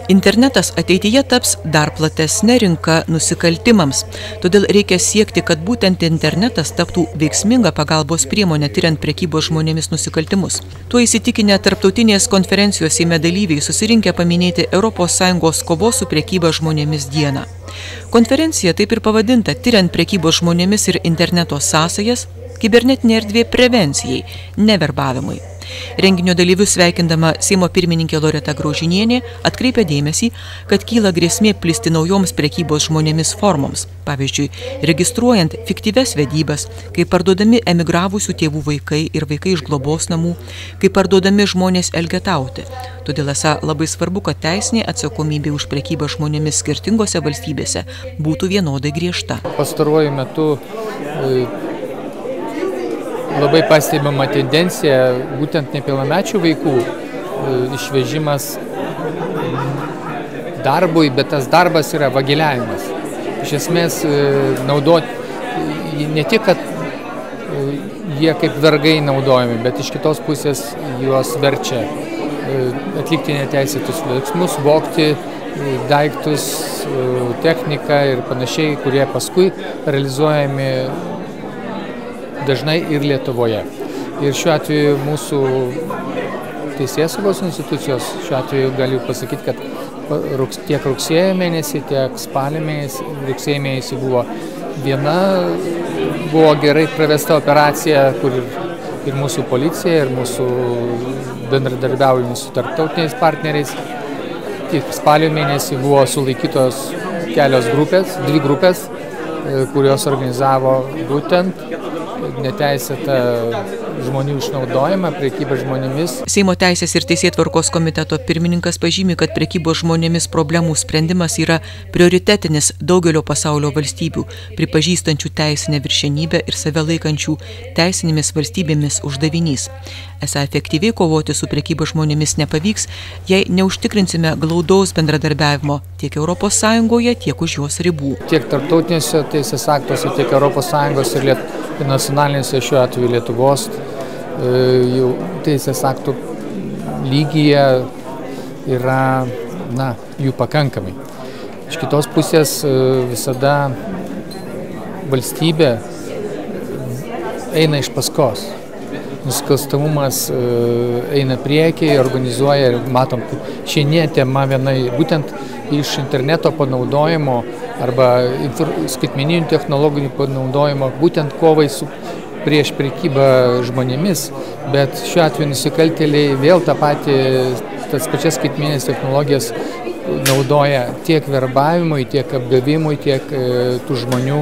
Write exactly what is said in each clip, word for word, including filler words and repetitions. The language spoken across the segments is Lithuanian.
Internetas ateityje taps dar platesnė rinka nusikaltimams, todėl reikia siekti, kad būtent internetas taptų veiksminga pagalbos priemonė tyriant prekybos žmonėmis nusikaltimus. Tuo įsitikinę tarptautinės konferencijos Seime dalyviai susirinkę paminėti Europos Sąjungos kovos su prekyba žmonėmis dieną. Konferencija taip ir pavadinta tyriant prekybos žmonėmis ir interneto sąsajas, kibernetinė erdvė prevencijai, neverbavimui. Renginio dalyvius sveikindama Seimo pirmininkė Loreta Graužinienė atkreipė dėmesį, kad kyla grėsmė plisti naujoms prekybos žmonėmis formoms, pavyzdžiui, registruojant fiktyvias vedybas, kai parduodami emigravusių tėvų vaikai ir vaikai iš globos namų, kai parduodami žmonės elgetauti. Todėl esą labai svarbu, kad teisinė atsakomybė už prekybą žmonėmis skirtingose valstybėse būtų vienodai griežta. Pastaruoju metu labai pastebima tendencija būtent nepilnamečių vaikų išvežimas darbui, bet tas darbas yra vagiliavimas. Iš esmės naudoti ne tik, kad jie kaip vergai naudojami, bet iš kitos pusės juos verčia atlikti neteisėtus veiksmus, vogti daiktus, techniką ir panašiai, kurie paskui realizuojami dažnai ir Lietuvoje. Ir šiuo atveju mūsų teisėsaugos institucijos, šiuo atveju galiu pasakyti, kad tiek rugsėjo mėnesį, tiek spalio mėnesį, rugsėjo mėnesį buvo viena, buvo gerai pravesta operacija, kur ir mūsų policija, ir mūsų bendradarbiaujami su tarptautiniais partneriais. Tik spalio mėnesį buvo sulaikytos kelios grupės, dvi grupės, kurios organizavo būtent neteisėtą žmonių išnaudojimą, prekybą žmonėmis. Seimo teisės ir teisėtvarkos komiteto pirmininkas pažymi, kad prekybos žmonėmis problemų sprendimas yra prioritetinis daugelio pasaulio valstybių, pripažįstančių teisinę viršenybę ir save laikančių teisinėmis valstybėmis uždavinys. Esą efektyviai kovoti su prekyba žmonėmis nepavyks, jei neužtikrinsime glaudaus bendradarbiavimo tiek Europos Sąjungoje, tiek už jos ribų. Tiek tarptautinėse teisės aktuose, tiek Europos Sąjungos ir, Liet... ir nacionalinėse, šiuo atveju Lietuvos, jau teisės aktų lygyje yra, na, jų pakankamai. Iš kitos pusės visada valstybė eina iš paskos. Nusikalstamumas eina priekiai, organizuoja ir matom, šiandien tema viena būtent iš interneto panaudojimo arba skaitmeninių technologijų panaudojimo būtent kovai su prieš prekybą žmonėmis, bet šiuo atveju nusikaltėliai vėl tą patį, tas pačias skaitmeninės technologijas naudoja tiek verbavimui, tiek apgavimui, tiek tų žmonių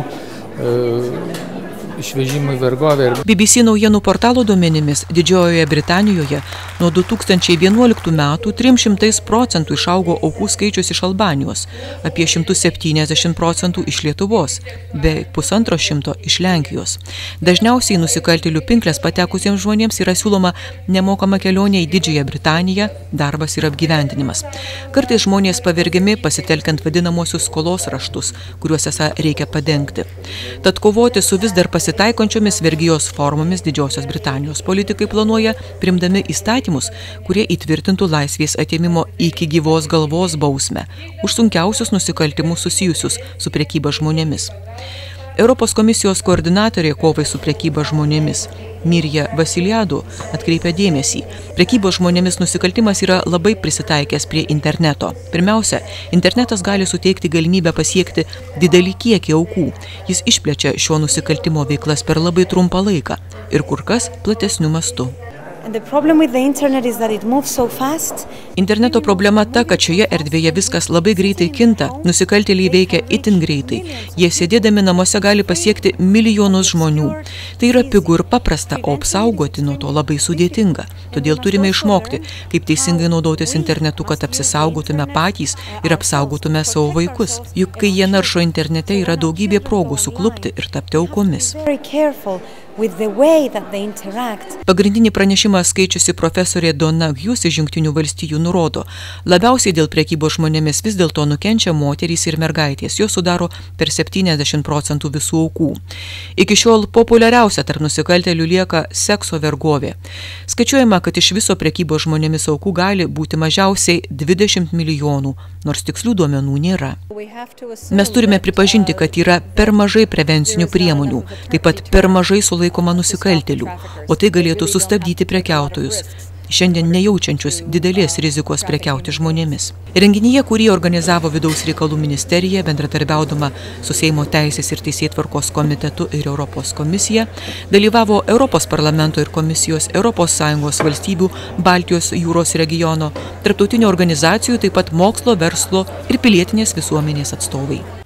išvežimui vergovę. B B C naujienų portalo duomenimis Didžiojoje Britanijoje nuo du tūkstančiai vienuoliktų metų trim šimtais procentų išaugo aukų skaičius iš Albanijos, apie šimtas septyniasdešimt procentų iš Lietuvos, beveik pusantro šimto iš Lenkijos. Dažniausiai nusikaltėlių pinklės patekusiems žmonėms yra siūloma nemokama kelionė į Didžiąją Britaniją, darbas ir apgyvendinimas. Kartais žmonės pavergiami pasitelkiant vadinamosius skolos raštus, kuriuos esą reikia padengti. Tad kovoti su vis dar pasitaikančiomis vergijos formomis Didžiosios Britanijos politikai planuoja primdami įstatymus, kurie įtvirtintų laisvės atėmimo iki gyvos galvos bausmę už sunkiausius nusikaltimus susijusius su prekyba žmonėmis. Europos komisijos koordinatorė kovai su prekyba žmonėmis Mirja Vasiliadou atkreipia dėmesį. Prekybos žmonėmis nusikaltimas yra labai prisitaikęs prie interneto. Pirmiausia, internetas gali suteikti galimybę pasiekti didelį kiekį aukų. Jis išplečia šio nusikaltimo veiklas per labai trumpą laiką ir kur kas platesniu mastu. Interneto problema ta, kad šioje erdvėje viskas labai greitai kinta, nusikaltėliai veikia itin greitai. Jie sėdėdami namuose gali pasiekti milijonus žmonių. Tai yra pigu ir paprasta, o apsaugoti nuo to labai sudėtinga. Todėl turime išmokti, kaip teisingai naudotis internetu, kad apsisaugotume patys ir apsaugotume savo vaikus. Juk kai jie naršo internete, yra daugybė progų suklupti ir tapti aukomis. Pagrindinį pranešimą skaičiusi profesorė Donna Hughes iš Jungtinių valstijų nurodo, labiausiai dėl prekybos žmonėmis vis dėlto nukenčia moterys ir mergaitės, jos sudaro per septyniasdešimt procentų visų aukų. Iki šiol populiariausia tarp nusikaltėlių lieka sekso vergovė. Skaičiuojama, kad iš viso prekybos žmonėmis aukų gali būti mažiausiai dvidešimt milijonų, nors tikslių duomenų nėra. Mes turime pripažinti, kad yra per mažai prevencinių priemonių, taip pat per mažai sulaikoma nusikaltėlių, o tai galėtų sustabdyti prekiautojus, šiandien nejaučiančius didelės rizikos prekiauti žmonėmis. Renginyje, kurį organizavo Vidaus reikalų ministerija, bendradarbiaudama su Seimo Teisės ir Teisėtvarkos komitetu ir Europos komisija, dalyvavo Europos parlamento ir komisijos, Europos Sąjungos valstybių, Baltijos jūros regiono, tarptautinių organizacijų, taip pat mokslo, verslo ir pilietinės visuomenės atstovai.